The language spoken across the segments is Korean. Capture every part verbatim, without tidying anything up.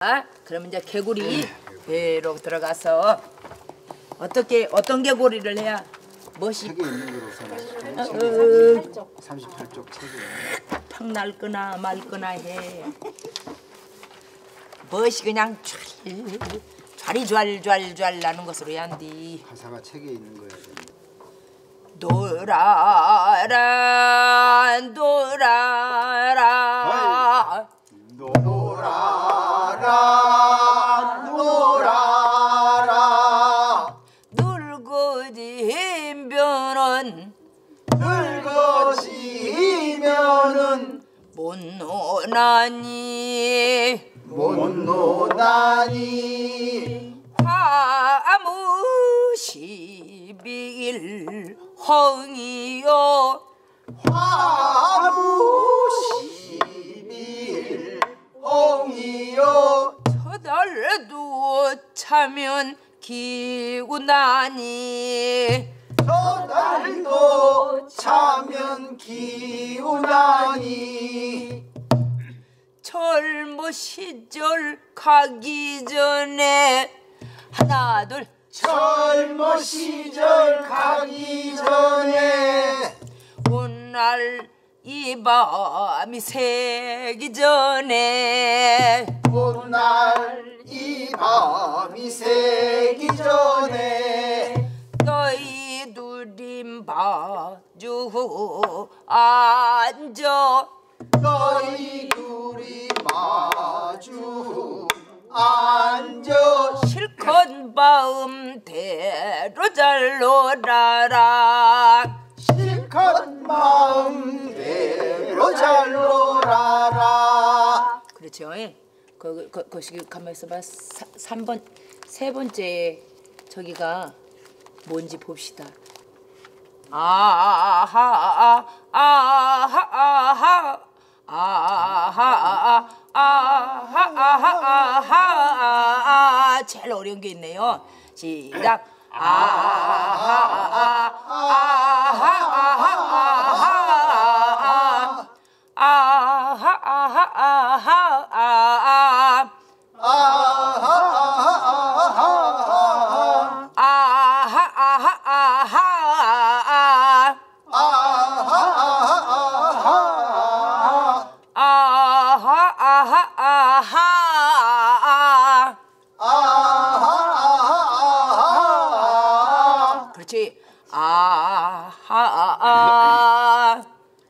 아, 그럼 이제 개구리 배로 들어가서 어떻게 어떤 개구리를 해야 멋이 책에 있는 거로서 삼십팔 쪽 책에 팍 날거나 말거나 해. 멋이 그냥 촤리 촤리 촤알촤알 나는 것으로 해야 한디. 가사가 책에 있는 거야. 놀아라 놀아라 놀아라 놀아라 늙어지면은 늙어지면은 못 노나니 못 노나니 화무십일 홍이요 화무십일 홍이요 저달도 차면 기우나니 저달도 차면 기우나니 젊은 시절 가기 전에 하나 둘 젊은 시절 가기 전에 오날 이 밤이 새기 전에 오날 이 밤이 새기 전에 너희 둘이 마주 앉아 너희 둘이 마주 앉아 실컷 마음대로 잘 놀아라 실컷 마음대로 잘 놀아라. 그렇죠. 그, 그, 거기 가만히 있어봐. 삼 번, 세 번째 저기가 뭔지 봅시다. 아하 아하 아하 아하 아하 아하 아하 제일 어려운 게 있네요. 시작. 아하 아하 아하 아하 그렇지. 아하 아하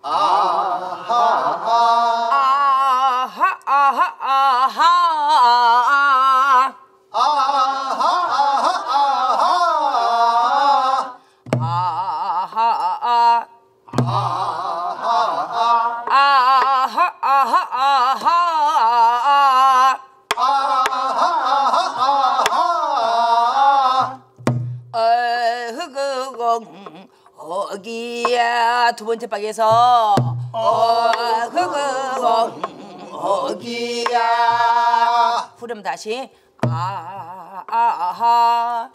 어기야 두 번째 박에서 어그거 어기야 후렴 다시 아아하 아하하하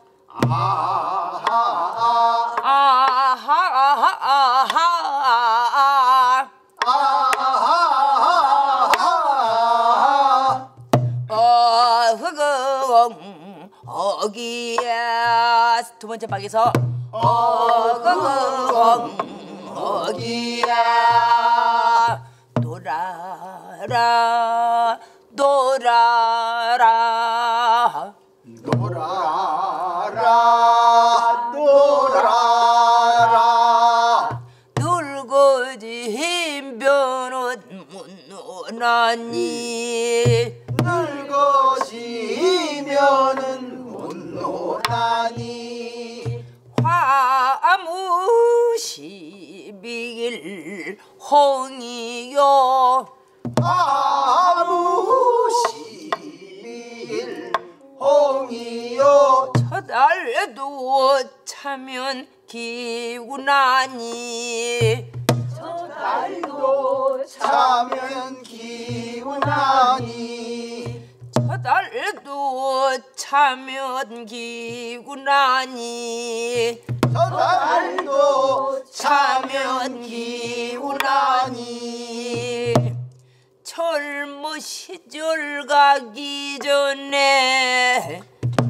어그거 어기야 두 번째 박에서 어그거 어기야 놀아라 놀아라 놀아라 놀아라 늙어지면은 못 노나니 늙어지면은 못 노나니 화무십일 홍이요 화무십일 홍이요 저달도 차면 기우나니 저달도 차면 기우나니 저달도 차면 기우나니 저달도 차면 기우나니 젊은 시절 가기 전에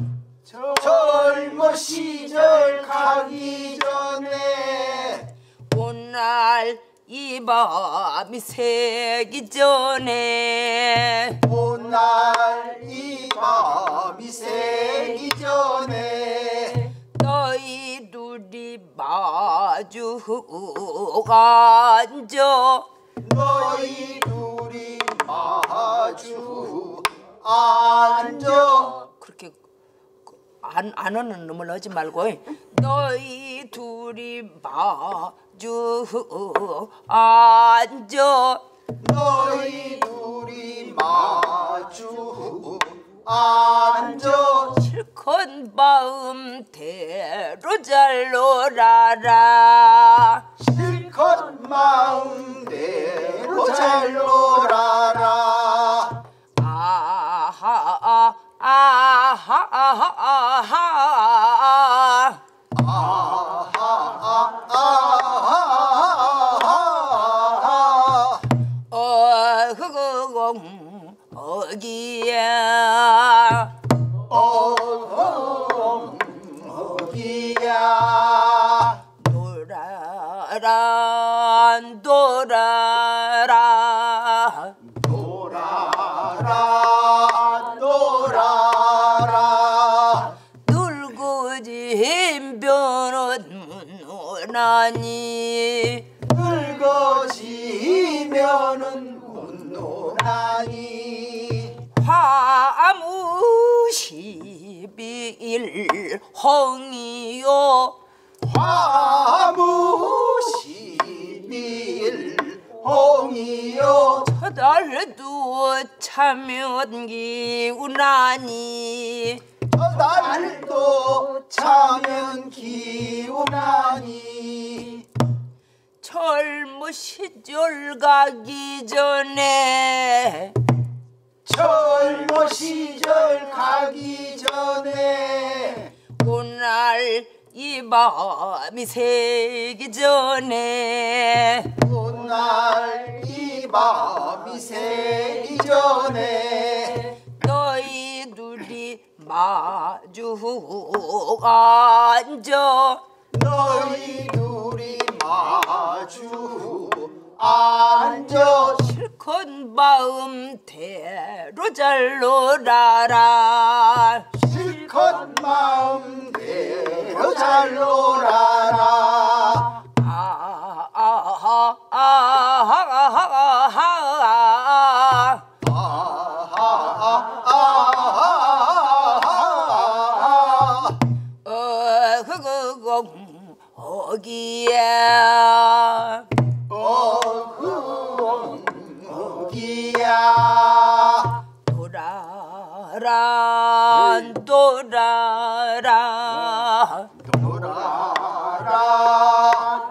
젊은 시절 가기 전에 오날 이 밤이 새기 전에 오날 이 밤이 새기 전에 너희 둘이 마주 앉아 너희 둘이 마주 앉아 그렇게 안, 안 오는 놈을 하지 말고 너희 둘이 마주 앉아 너희 둘이 마주 앉아 실컷 마음대로 잘 놀아라 실컷 마음대로 잘 놀아라 아하아 아하아 아하아 아하아하아하아하 어허공 어기야 어기야 놀아라 놀아라 놀아라 놀아라 놀고 짐변은 문노나니 늙어지면은 못 노나니 화무십일 홍이요 화무십일 홍이요 저달도 참연기우나니 날도 차면 기우나니 젊은 시절 가기 전에 젊은 시절 가기 전에 오날 이 밤이 새기 전에 오날 이 밤이 새기 전에 너희 둘이 마주 앉아 너희 둘이 마주 앉아 실컷 마음대로 잘 놀아라 실컷 마음대로 잘 놀아라 아하아 아하아하아하 아하아하아하아하 어허공 어기야 어기야 놀아라 놀아라 놀아라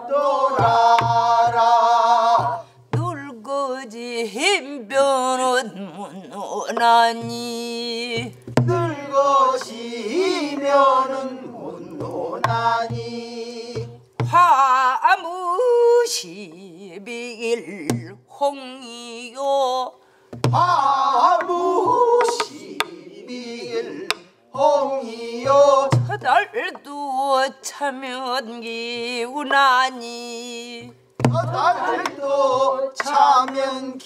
놀아라 놀고 짐변은 문노나니 늙어지면은 못 노나니 화무십일 홍이요 화무십일 홍이요 저달도 참연기우나니 날도 차면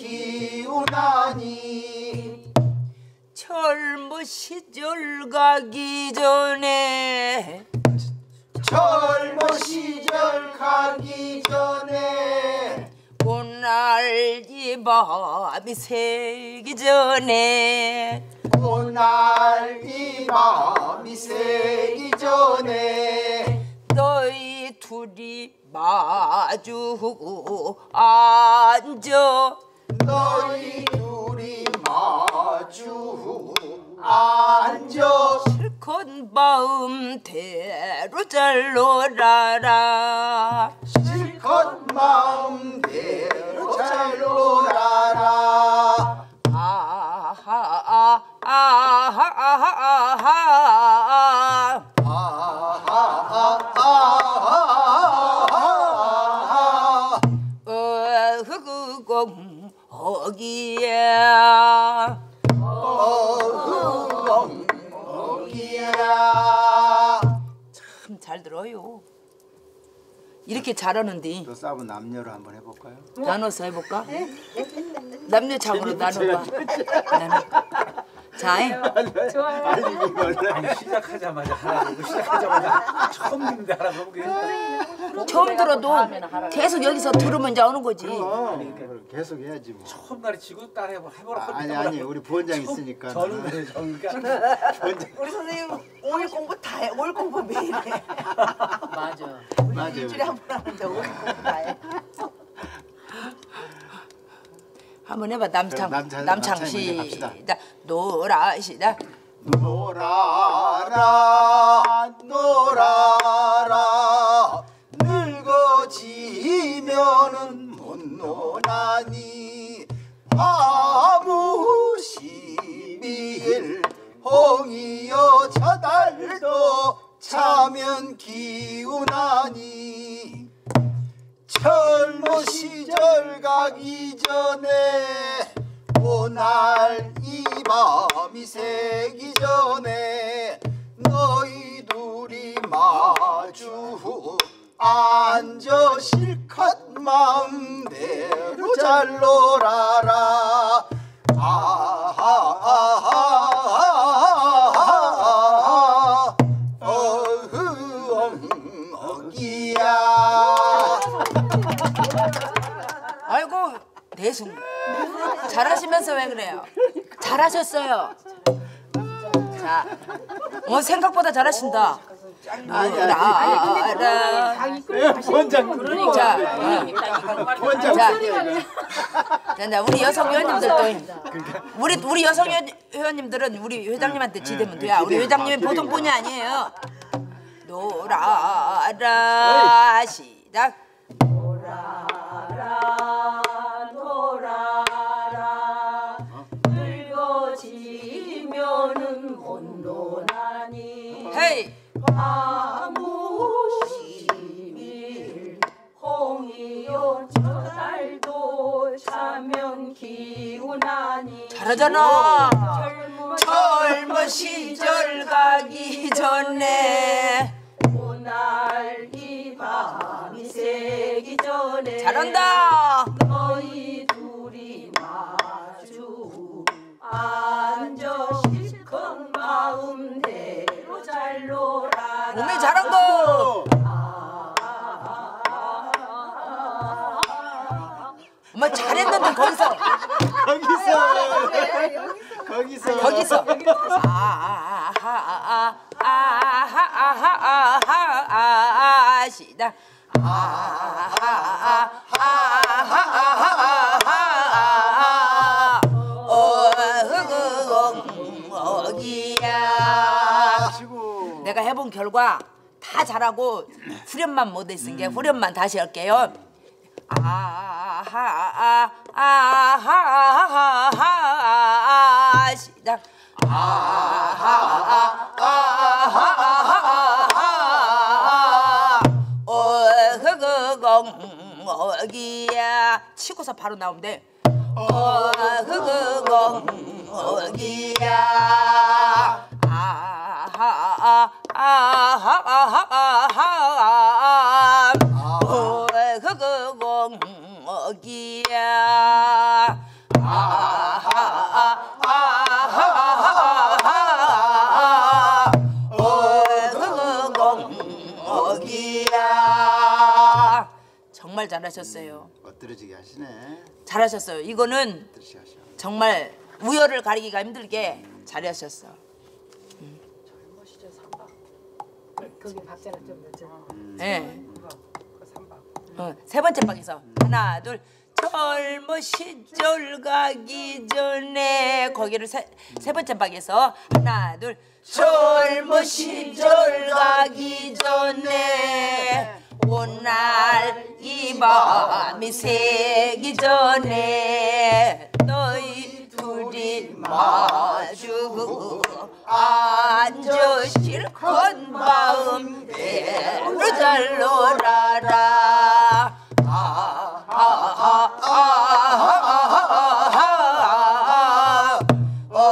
기우나니 젊은 시절 가기 전에 젊은 시절 가기 전에 오날 이 밤이 새기 전에 오날 이 밤이 새기 전에 너희 둘이 마주 앉아 너희 둘이 마주 앉아 실컷 마음대로 잘 놀아라 실컷 마음대로 잘 놀아라 아하아 아하아하아하 아하아하아하아하 어허공 어기야 잘 들어요. 이렇게 잘하는데 또 싸움 남녀로 한번 해볼까요? 나눠서 해볼까? 남녀 장으로 나눠봐. 나눠. 자, 좋아요. 아니 이걸 아니 시작하자마자 하라고 시작하자마자 처음 듣는데 하라고 그게 처음 들어도 계속 여기서 들으면 이제 어느 거지. 그럼 계속 해야지 뭐. 처음 가르치고 따라 해보 해보라. 아, 아니 아니 우리 부원장 있으니까. 저는 그래 저니까 부원장 우리 선생님 오일 공부 다 해. 오일 공부 매일 해. 맞아. 우리 맞아요. 일주일에 한 번 하는데 오일 공부 다 해. 한번 해봐. 남창. 그럼 남창, 남창 남창 먼저 갑시다. 시작. 노라 시작. 놀아라 놀아라 늙어지면은 못 노나니 아무 시비일 홍이여 저달도 차면 기운하니 젊은 시절 가기 전에 오날 이 밤이 새기 전에 너희 둘이 마주 앉아 실컷 마음대로 잘 놀아라. 아하하하하하 어흥 어기야. 아이고 대승. 잘하시면서 왜 그래요? 잘하셨어요. 자, 어 생각보다 잘하신다. 노라라. 부원장 자, 부원장 자, 자, 자, 우리 여성 회원님들도 우리 우리 여성 회원- 회원님들은 우리 회장님한테 지대면 돼요. 우리 회장님은 보통 분이 아니에요. 노라라 시작. 노라라 노라라 늙어지면은 못 노나니 헤이 아무 시일 홍이요 저달도 차면 기운하니 잘하잖아. 젊은 시절 가기 전에 오날 이 밤이 새기 전에 잘한다. 너희 둘이 마주 앉아 실컷 마음대로 잘 놀아라. 몸이 잘한 거. 엄마 잘했는데 거기서 거기서 거기서 아하하하하하하하하하 시작. 아하하하하하하하 어그엉어기야. 내가 해본 결과 다 잘하고 후렴만 못했은 게 후렴만 다시 할게요. 아하하하하하하하 시작. 아하하하하하하 어그엉어기야 치고서 바로 나오면 돼. 어그엉어기야 아하하하하하하 어그엉어기야 아하하하하하하 어그엉어기야. 정말 잘하셨어요. 엎드러지게 하시네. 잘하셨어요. 이거는 엎드러지게 하셔. 정말 우열을 가리기가 힘들게 잘하셨어. 거기 박자가 좀 늦죠. 네. 어, 세 번째 방에서 하나 둘 젊은 시절 가기 전에 거기를 세, 세 번째 방에서 하나 둘 젊은 시절 가기 전에 오날 이 밤이 새기 전에 너희 둘이 마주 앉아 실컷 마음대로 잘 놀아라. 아하하하하하하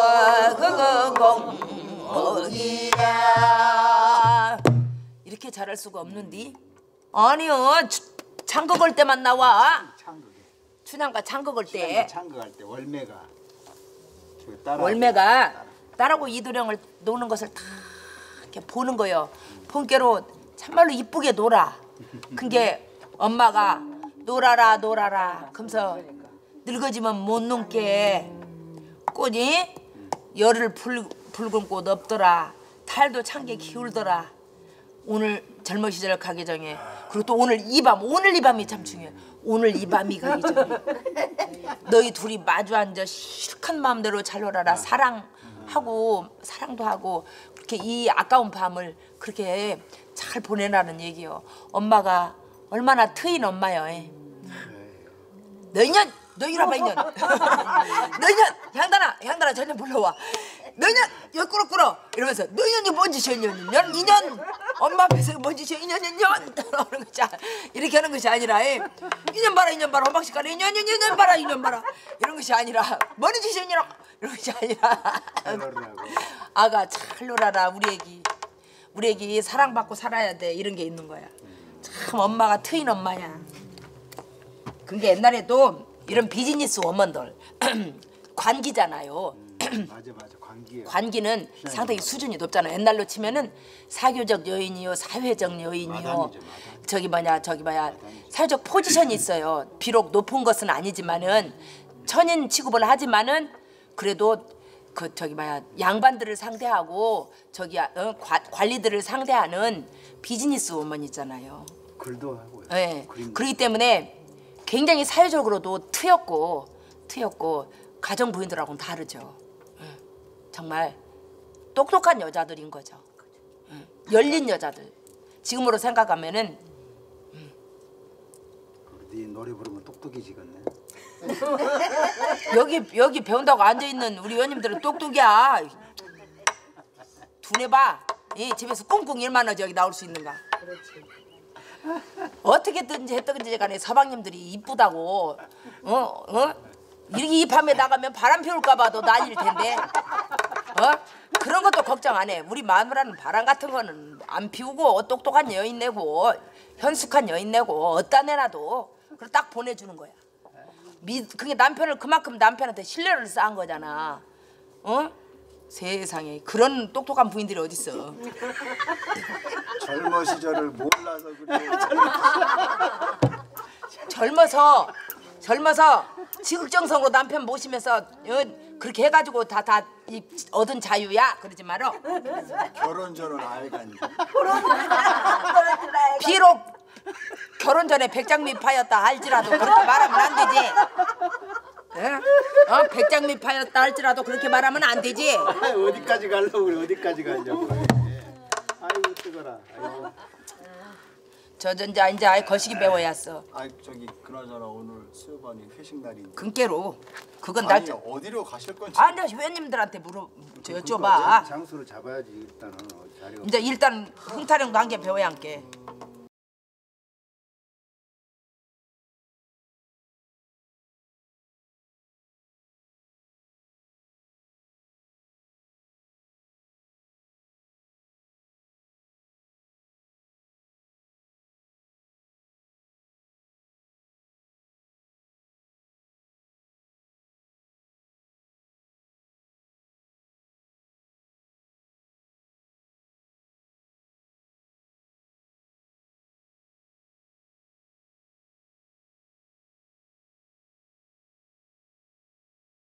어그거공어기야. 이렇게 잘할 수가 없는디. 아니요, 창거 걸 때만 나와. 창극에. 춘향과 창거 걸 때. 창극할 때 월매가. 그 딸하고 월매가 딸하고 이도령을 노는 것을 다 이렇게 보는 거요. 본께로 참말로 이쁘게 놀아. 그게 엄마가 놀아라 놀아라. 그러면서 늙어지면 못 넘게 꽃이 열을 불, 붉은 꽃 없더라. 달도 찬게 기울더라. 오늘 젊은 시절 가기 전에 그리고 또 오늘 이 밤 오늘 이 밤이 참 중요해. 오늘 이 밤이 가기 전에 너희 둘이 마주 앉아 실컷 마음대로 잘 놀아라. 사랑하고 사랑도 하고 그렇게 이 아까운 밤을 그렇게 잘 보내라는 얘기요. 엄마가 얼마나 트인 엄마요. 너 이년 너 이리 와봐 이년. 너 이년 향단아 향단아 저년 불러와. 너 이년 여기 꿇어 이러면서 너 이년이 뭔 짓이야 이년 년 이년 엄마 앞에서 뭔 짓이야 이년 이년 그러는 것이 이렇게 하는 것이 아니라 이년 봐라 이년 봐라 혼박식 가네 이년 이년 이년 봐라 이년 봐라 이런 것이 아니라 뭔 짓이야 이년 이런 것이 아니라 아가 잘 놀아라 우리 애기 우리 애기 사랑받고 살아야 돼 이런 게 있는 거야. 참 엄마가 트인 엄마야. 그게 옛날에도 이런 비즈니스 워먼들 관기잖아요. 음, 맞아 맞아 관기예요. 관기는 상당히 수준이 높잖아요. 옛날로 치면은 사교적 여인이요, 사회적 여인이요. 마담이죠, 마담. 저기 뭐냐, 저기 뭐야, 사회적 포지션이 있어요. 비록 높은 것은 아니지만은 천인 취급을 하지만은 그래도 그 저기 뭐야 양반들을 상대하고 저기 어, 과, 관리들을 상대하는 비즈니스 워먼 있잖아요. 글도 하고요. 네. 그림도. 그렇기 때문에 굉장히 사회적으로도 트였고 트였고 가정 부인들하고는 다르죠. 응. 정말 똑똑한 여자들인 거죠. 응. 열린 여자들. 지금으로 생각하면은 네 노래 부르면 똑똑해지겠네. 여기 여기 배운다고 앉아 있는 우리 의원님들은 똑똑이야. 두뇌 봐. 이 집에서 꽁꽁 일만 하지 여기 나올 수 있는가? 그렇지. 어떻게든지 했든지 간에 서방님들이 이쁘다고 어? 어? 이렇게 이 밤에 나가면 바람 피울까 봐도 난리일 텐데 어? 그런 것도 걱정 안 해. 우리 마누라는 바람 같은 거는 안 피우고 똑똑한 여인 내고 현숙한 여인 내고 어디다 내놔도 그걸 딱 보내주는 거야. 미, 그게 남편을 그만큼 남편한테 신뢰를 쌓은 거잖아. 어? 세상에 그런 똑똑한 부인들이 어딨어. 젊은 시절을 몰라서 그래. 젊어서 젊어서 지극정성으로 남편 모시면서 어, 그렇게 해가지고 다 다 얻은 자유야 그러지 말어. 결혼 전은 알간지. 비록 결혼 전에 백장미파였다 할지라도 그렇게 말하면 안 되지. 어? 어? 백장미파였다 할지라도 그렇게 말하면 안 되지. 아이, 어디까지 가려고 그래 어디까지 가려고 그래. 아이고 뜨거라. 아이고. 저 전자 이제 아예 거시기 배워야어. 아 저기 그나저나 오늘 수요반이 회식 날인데 금깨로 그건 나. 아니 어디로 가실 건지 아, 나 회원님들한테 물어 저 그러니까 여쭤봐. 장소를 잡아야지 일단은 어, 자리가. 이제 일단 흥타령 관계 배워야 함께.